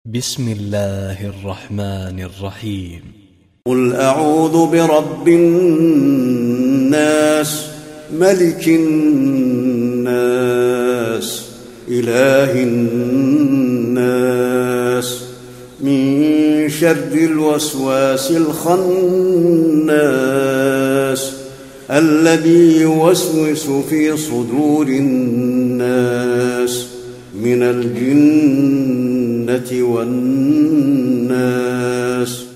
بسم الله الرحمن الرحيم. قل أعوذ برب الناس ملك الناس إله الناس من شر الوسواس الخناس الذي يوسوس في صدور الناس من الجنة والناس.